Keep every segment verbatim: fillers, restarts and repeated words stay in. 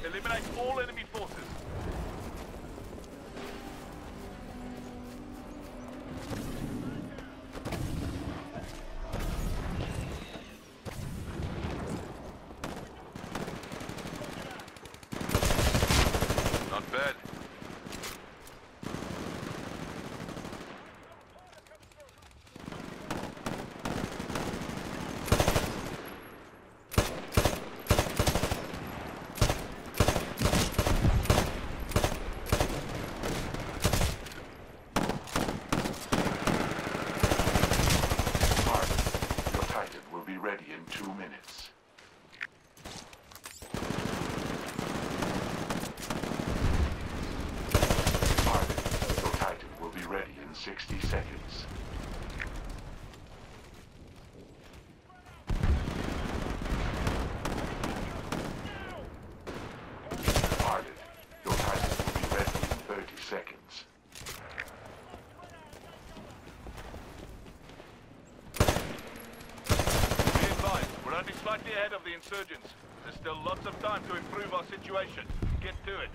Eliminate all enemy forces. Not bad. Ready in two minutes. Target, your Titan will be ready in sixty seconds. Target, your Titan will be ready in thirty seconds. We're only slightly ahead of the insurgents. There's still lots of time to improve our situation. Get to it.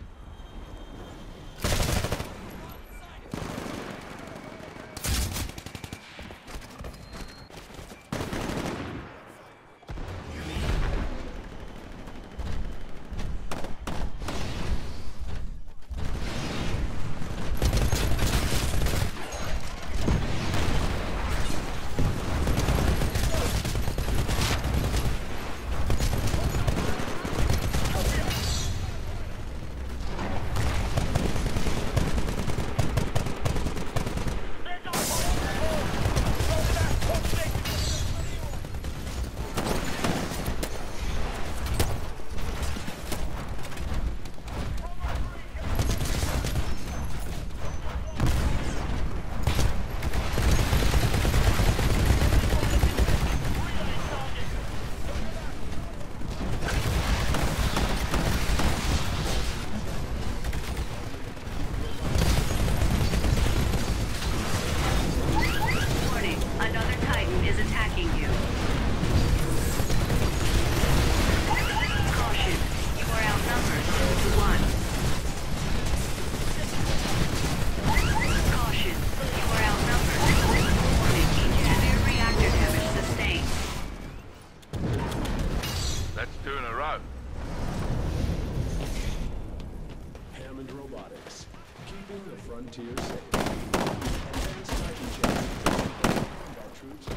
Hammond Robotics, keeping the frontier safe. Advanced Titan Gen combat troops.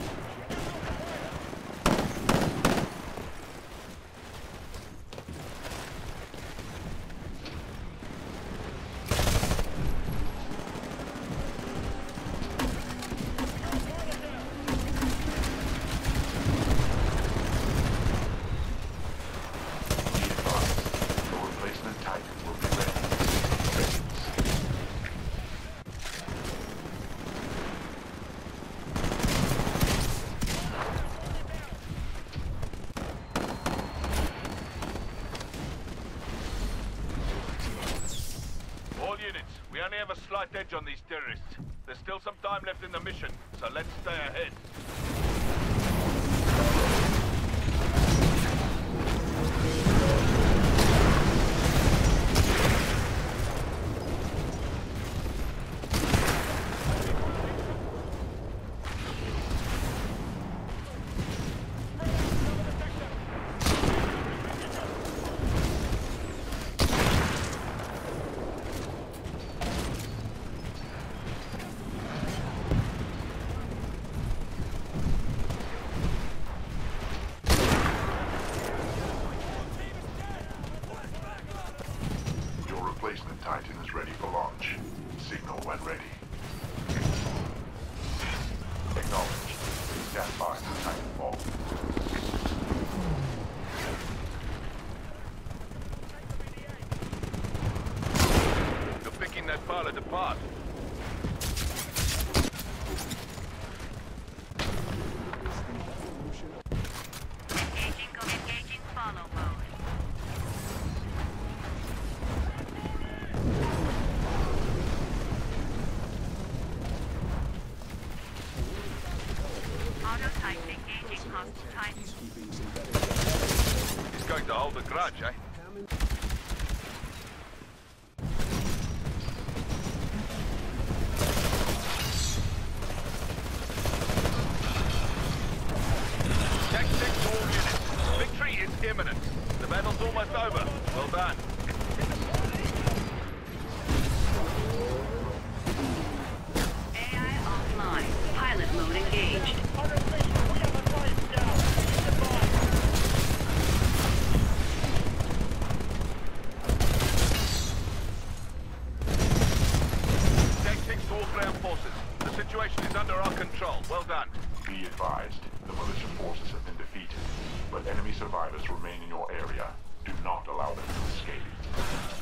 We only have a slight edge on these terrorists. There's still some time left in the mission, so let's stay ahead. Replacement Titan is ready for launch. Signal when ready. Acknowledged. Stand by for Titanfall. You're picking that pilot apart. Engaging, engaging follow mode. He's going to hold a grudge, eh? almost over. Well done. A I offline. Pilot mode engaged. Tactics to all ground forces. The situation is under our control. Well done. Be advised, the militia forces have been defeated, but enemy survivors remain in your area. Do not allow them to escape.